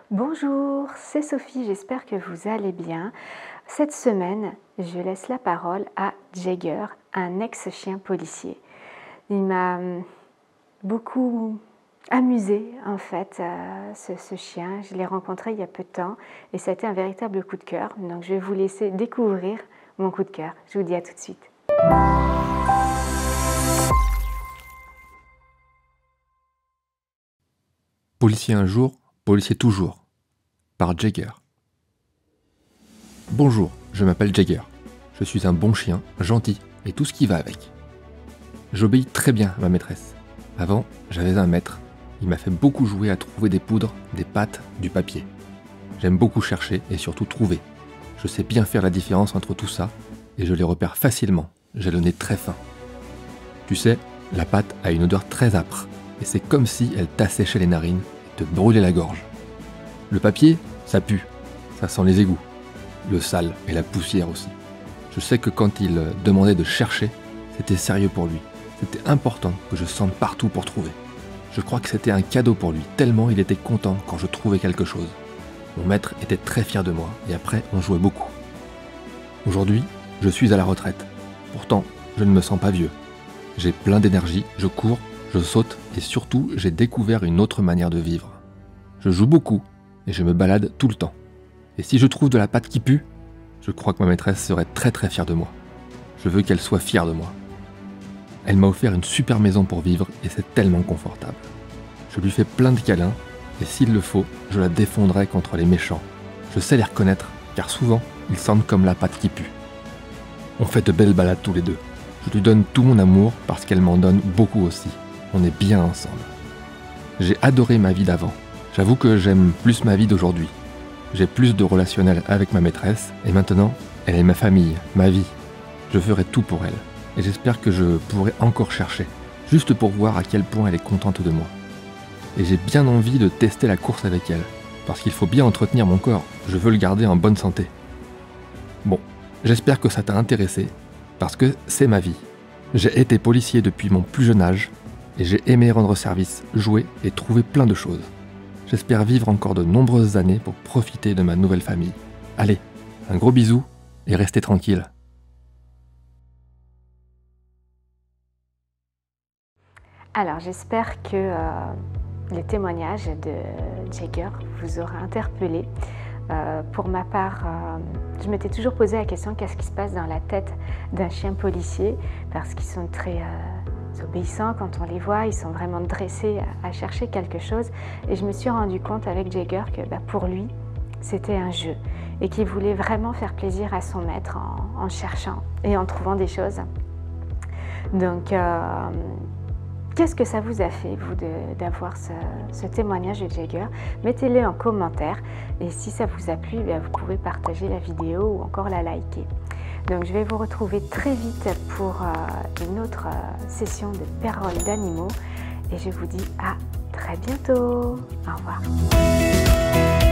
Bonjour, c'est Sophie, j'espère que vous allez bien. Cette semaine, je laisse la parole à Jagger, un ex-chien policier. Il m'a beaucoup amusé en fait, ce chien. Je l'ai rencontré il y a peu de temps et ça a été un véritable coup de cœur. Donc je vais vous laisser découvrir mon coup de cœur. Je vous dis à tout de suite. Policier un jour, policier toujours, par Jagger. Bonjour, je m'appelle Jagger. Je suis un bon chien, gentil et tout ce qui va avec. J'obéis très bien à ma maîtresse. Avant, j'avais un maître. Il m'a fait beaucoup jouer à trouver des poudres, des pâtes, du papier. J'aime beaucoup chercher et surtout trouver. Je sais bien faire la différence entre tout ça et je les repère facilement. J'ai le nez très fin. Tu sais, la pâte a une odeur très âpre et c'est comme si elle t'asséchait les narines et te brûlait la gorge. Le papier, ça pue, ça sent les égouts, le sale et la poussière aussi. Je sais que quand il demandait de chercher, c'était sérieux pour lui. C'était important que je sente partout pour trouver. Je crois que c'était un cadeau pour lui, tellement il était content quand je trouvais quelque chose. Mon maître était très fier de moi et après on jouait beaucoup. Aujourd'hui, je suis à la retraite. Pourtant, je ne me sens pas vieux. J'ai plein d'énergie, je cours, je saute et surtout, j'ai découvert une autre manière de vivre. Je joue beaucoup et je me balade tout le temps. Et si je trouve de la pâte qui pue, je crois que ma maîtresse serait très très fière de moi. Je veux qu'elle soit fière de moi. Elle m'a offert une super maison pour vivre et c'est tellement confortable. Je lui fais plein de câlins et s'il le faut, je la défendrai contre les méchants. Je sais les reconnaître car souvent, ils sentent comme la pâte qui pue. On fait de belles balades tous les deux. Je lui donne tout mon amour parce qu'elle m'en donne beaucoup aussi. On est bien ensemble. J'ai adoré ma vie d'avant. J'avoue que j'aime plus ma vie d'aujourd'hui. J'ai plus de relationnel avec ma maîtresse et maintenant, elle est ma famille, ma vie. Je ferai tout pour elle et j'espère que je pourrai encore chercher, juste pour voir à quel point elle est contente de moi. Et j'ai bien envie de tester la course avec elle, parce qu'il faut bien entretenir mon corps, je veux le garder en bonne santé. Bon, j'espère que ça t'a intéressé, parce que c'est ma vie. J'ai été policier depuis mon plus jeune âge, et j'ai aimé rendre service, jouer et trouver plein de choses. J'espère vivre encore de nombreuses années pour profiter de ma nouvelle famille. Allez, un gros bisou et restez tranquille. Alors j'espère que les témoignages de Jagger vous aura interpellé. Pour ma part, je m'étais toujours posé la question qu'est-ce qui se passe dans la tête d'un chien policier, parce qu'ils sont très obéissants quand on les voit, ils sont vraiment dressés à chercher quelque chose. Et je me suis rendu compte avec Jagger que pour lui, c'était un jeu et qu'il voulait vraiment faire plaisir à son maître en cherchant et en trouvant des choses. Donc, qu'est-ce que ça vous a fait, vous, d'avoir ce témoignage de Jagger? Mettez-le en commentaire et si ça vous a plu, vous pouvez partager la vidéo ou encore la liker. Donc je vais vous retrouver très vite pour une autre session de paroles d'animaux et je vous dis à très bientôt. Au revoir.